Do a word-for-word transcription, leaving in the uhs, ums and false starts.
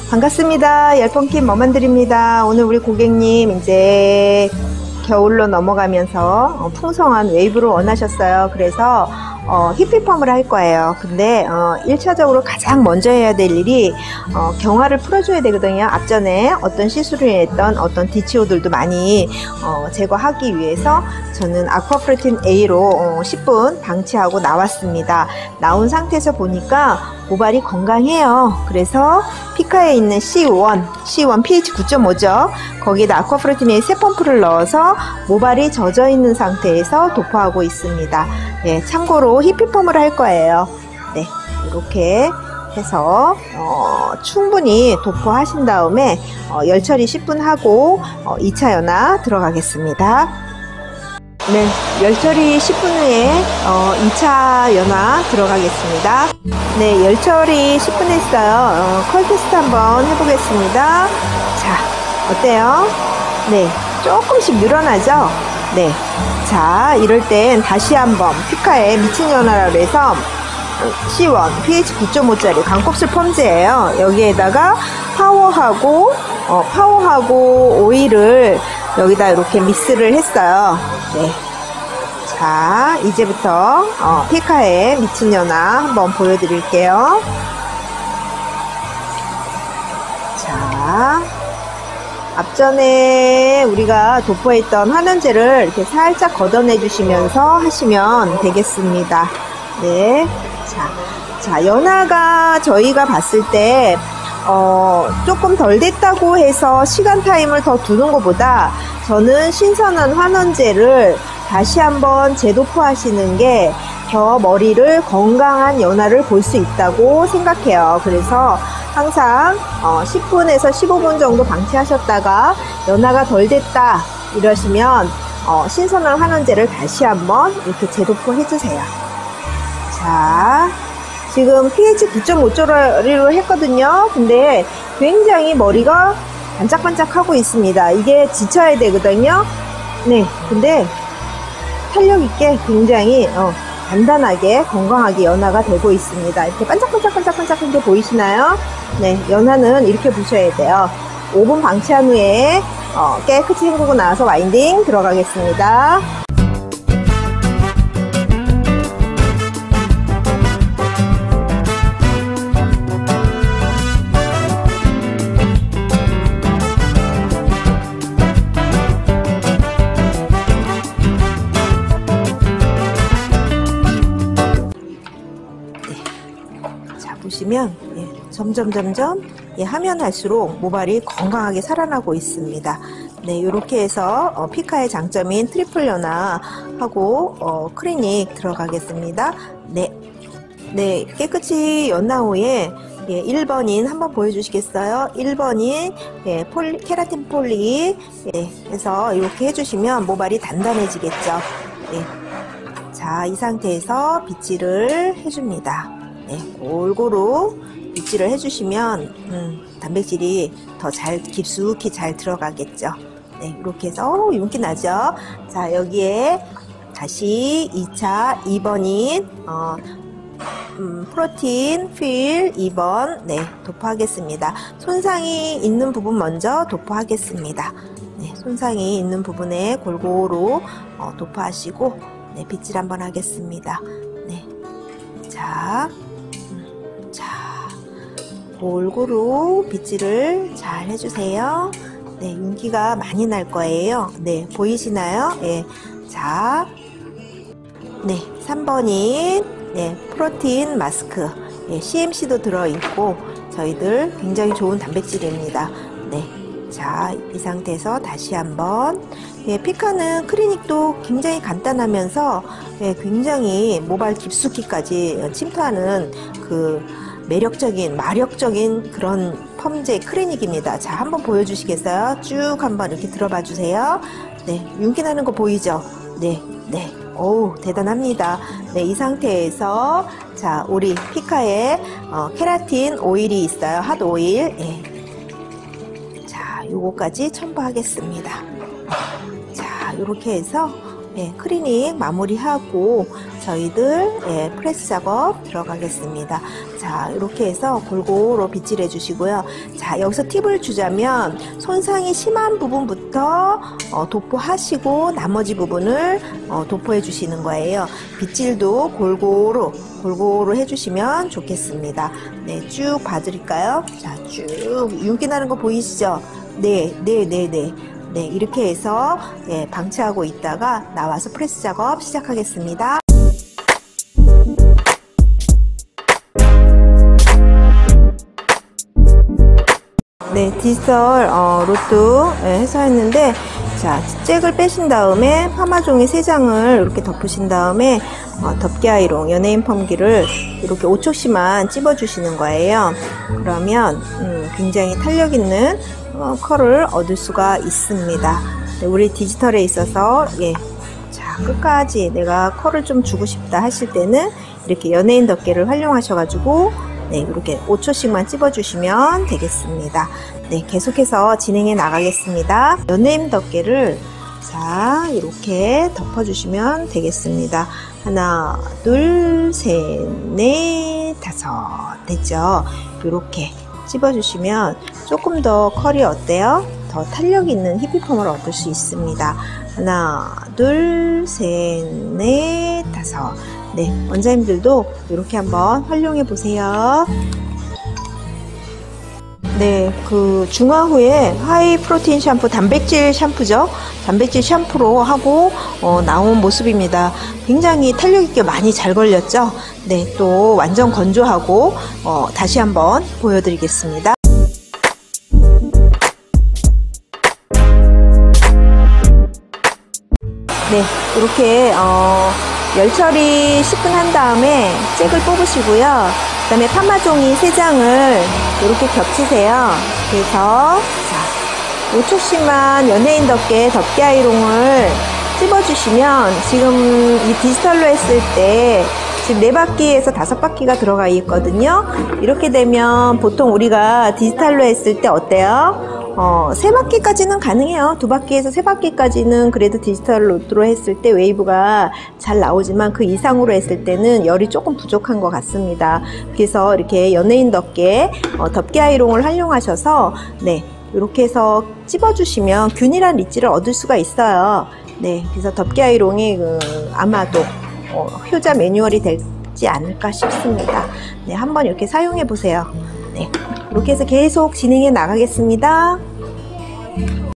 반갑습니다. 열펑킴 머만들입니다. 오늘 우리 고객님 이제 겨울로 넘어가면서 풍성한 웨이브를 원하셨어요. 그래서 어, 히피펌을 할 거예요. 근데 어, 일 차적으로 가장 먼저 해야 될 일이 어, 경화를 풀어줘야 되거든요. 앞전에 어떤 시술을 했던 어떤 디치오들도 많이 어, 제거하기 위해서 저는 아쿠아프로틴 A로 어, 십 분 방치하고 나왔습니다. 나온 상태에서 보니까 모발이 건강해요. 그래서 피카에 있는 씨 원, 씨 원 피에이치 구 점 오죠. 거기에다 아쿠아프로틴 A 세 펌프를 넣어서 모발이 젖어 있는 상태에서 도포하고 있습니다. 예, 참고로 히피펌을 할 거예요. 네, 이렇게 해서 어, 충분히 도포하신 다음에 어, 열 처리 십 분 하고 어, 이 차 연화 들어가겠습니다. 네, 열 처리 십 분 후에 어, 이 차 연화 들어가겠습니다. 네, 열 처리 십 분 했어요. 어, 컬 테스트 한번 해보겠습니다. 자, 어때요? 네, 조금씩 늘어나죠? 네, 자, 이럴 땐 다시 한번 피카의 미친 연화라고 해서 씨 원 피에이치 구 점 오짜리 광곱슬 펌즈예요. 여기에다가 파워하고 어, 파워하고 오일을 여기다 이렇게 믹스를 했어요. 네, 자, 이제부터 어, 피카의 미친 연화 한번 보여드릴게요. 자, 앞전에 우리가 도포했던 환원제를 이렇게 살짝 걷어내 주시면서 하시면 되겠습니다. 네. 자, 자, 연화가 저희가 봤을 때, 어, 조금 덜 됐다고 해서 시간 타임을 더 두는 것보다 저는 신선한 환원제를 다시 한번 재도포 하시는 게 더 머리를 건강한 연화를 볼 수 있다고 생각해요. 그래서 항상 어, 십 분에서 십오 분 정도 방치하셨다가 연화가 덜 됐다 이러시면 어, 신선한 환원제를 다시 한번 이렇게 재도포 해주세요. 자, 지금 피에이치 구 점 오짜리로 했거든요. 근데 굉장히 머리가 반짝반짝하고 있습니다. 이게 지쳐야 되거든요. 네, 근데 탄력 있게 굉장히 어, 단단하게 건강하게 연화가 되고 있습니다. 이렇게 반짝반짝반짝반짝한 게 보이시나요? 네, 연화는 이렇게 보셔야 돼요. 오 분 방치한 후에 어, 깨끗이 헹구고 나와서 와인딩 들어가겠습니다. 보시면 예, 점점 점점 예, 하면 할수록 모발이 건강하게 살아나고 있습니다. 네, 이렇게 해서 어, 피카의 장점인 트리플 연화하고 어, 클리닉 들어가겠습니다. 네, 네, 깨끗이 연화 후에 예, 일 번인 한번 보여주시겠어요? 일 번인 예, 폴리, 케라틴 폴리 예, 해서 이렇게 해주시면 모발이 단단해지겠죠. 예. 자, 이 상태에서 빗질을 해줍니다. 네, 골고루 빗질을 해주시면 음, 단백질이 더 잘 깊숙이 잘 들어가겠죠. 네, 이렇게 해서 오, 윤기 나죠. 자, 여기에 다시 이 차 이 번인 어, 음, 프로틴 필 이 번 네, 도포하겠습니다. 손상이 있는 부분 먼저 도포하겠습니다. 네, 손상이 있는 부분에 골고루 어, 도포하시고 네, 빗질 한번 하겠습니다. 네, 자. 자, 골고루 빗질을 잘 해주세요. 네, 윤기가 많이 날 거예요. 네, 보이시나요? 예. 자, 네, 삼 번인 네, 프로틴 마스크 예, 씨엠씨도 들어있고 저희들 굉장히 좋은 단백질입니다. 네, 자, 이 상태에서 다시 한번 예, 피카는 클리닉도 굉장히 간단하면서 예, 굉장히 모발 깊숙이까지 침투하는 그 매력적인 마력적인 그런 펌제 클리닉입니다. 자, 한번 보여주시겠어요? 쭉 한번 이렇게 들어봐 주세요. 네, 윤기 나는 거 보이죠? 네, 네, 오, 대단합니다. 네, 이 상태에서 자, 우리 피카에 어, 케라틴 오일이 있어요. 핫 오일. 예. 자, 요거까지 첨부하겠습니다. 자, 이렇게 해서 예, 클리닝 마무리하고 저희들 예, 프레스 작업 들어가겠습니다. 자, 이렇게 해서 골고루 빗질해 주시고요. 자, 여기서 팁을 주자면 손상이 심한 부분부터 어, 도포하시고 나머지 부분을 어, 도포해 주시는 거예요. 빗질도 골고루 골고루 해주시면 좋겠습니다. 네, 쭉 봐드릴까요? 자, 쭉 윤기 나는 거 보이시죠? 네, 네, 네, 네. 네, 이렇게 해서 예, 방치하고 있다가 나와서 프레스 작업 시작하겠습니다. 네, 디지털 어, 로또 예, 해서 했는데, 자, 잭을 빼신 다음에 파마종이 세 장을 이렇게 덮으신 다음에 어, 덮개 아이롱 연예인 펌기를 이렇게 오 초씩만 찝어 주시는 거예요. 그러면 음, 굉장히 탄력 있는 어, 컬을 얻을 수가 있습니다. 네, 우리 디지털에 있어서 예, 자, 끝까지 내가 컬을 좀 주고 싶다 하실 때는 이렇게 연예인 덮개를 활용하셔가지고 네, 이렇게 오 초씩만 찝어 주시면 되겠습니다. 네, 계속해서 진행해 나가겠습니다. 연예인 덮개를 자, 이렇게 덮어 주시면 되겠습니다. 하나, 둘, 셋, 넷, 다섯. 됐죠? 이렇게 찝어 주시면 조금 더 컬이 어때요? 더 탄력 있는 히피펌을 얻을 수 있습니다. 하나, 둘, 셋, 넷, 다섯. 네, 원장님들도 이렇게 한번 활용해 보세요. 네, 그 중화 후에 하이 프로테인 샴푸, 단백질 샴푸죠. 단백질 샴푸로 하고 어, 나온 모습입니다. 굉장히 탄력 있게 많이 잘 걸렸죠. 네, 또 완전 건조하고 어, 다시 한번 보여드리겠습니다. 네, 이렇게 어, 열 처리 십 분 한 다음에 잭을 뽑으시고요. 그 다음에 파마종이 세 장을 이렇게 겹치세요. 그래서 자, 오 초씩만 연예인 덮개 덮개 아이롱을 찝어주시면 지금 이 디지털로 했을 때 지금 네 바퀴에서 다섯 바퀴가 들어가 있거든요. 이렇게 되면 보통 우리가 디지털로 했을 때 어때요? 어, 세 바퀴까지는 가능해요. 두 바퀴에서 세 바퀴까지는 그래도 디지털 로드로 했을 때 웨이브가 잘 나오지만 그 이상으로 했을 때는 열이 조금 부족한 것 같습니다. 그래서 이렇게 연예인 덮개, 어, 덮개 아이롱을 활용하셔서 네, 이렇게 해서 찝어주시면 균일한 릿질을 얻을 수가 있어요. 네, 그래서 덮개 아이롱이 그, 아마도 어, 효자 매뉴얼이 되지 않을까 싶습니다. 네, 한번 이렇게 사용해 보세요. 네, 이렇게 해서 계속 진행해 나가겠습니다.